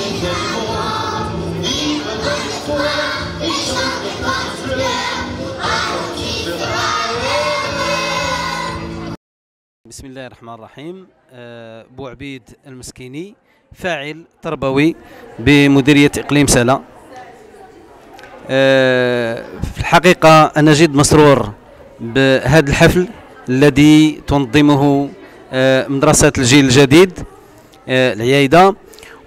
بسم الله الرحمن الرحيم. بوعبيد المسكيني، فاعل تربوي بمديرية إقليم سلا. في الحقيقة أنا جد مسرور بهذا الحفل الذي تنظمه مدرسة الجيل الجديد العيايدة،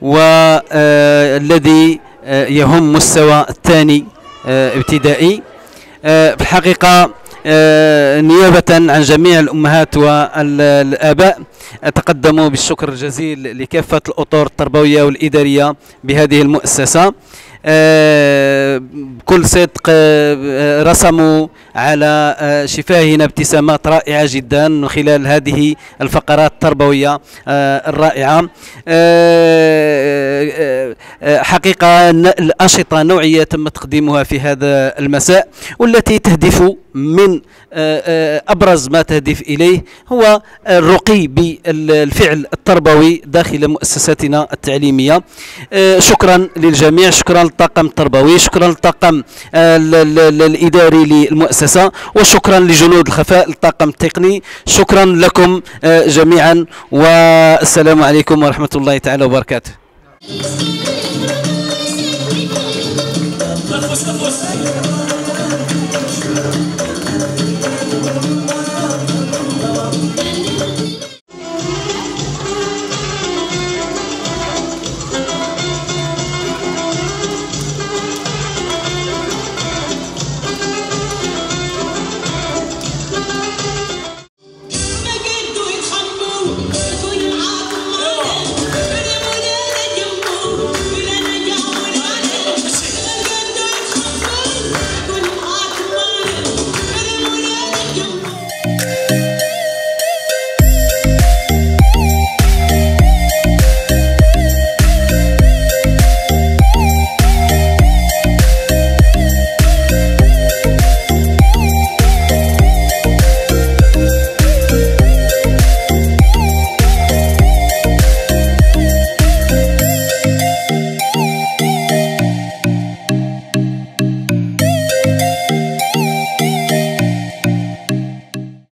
والذي يهم مستوى الثاني ابتدائي. في الحقيقة نيابة عن جميع الأمهات والآباء أتقدم بالشكر الجزيل لكافة الأطر التربوية والإدارية بهذه المؤسسة. بكل صدق رسموا على شفاهنا ابتسامات رائعة جدا من خلال هذه الفقرات التربوية الرائعة. حقيقة الأنشطة نوعية تم تقديمها في هذا المساء، والتي تهدف من أبرز ما تهدف إليه هو الرقي بالفعل التربوي داخل مؤسستنا التعليمية. شكرا للجميع، شكرا للطاقم التربوي، شكرا للطاقم الإداري للمؤسسة، وشكرا لجنود الخفاء الطاقم التقني. شكرا لكم جميعا، والسلام عليكم ورحمة الله تعالى وبركاته.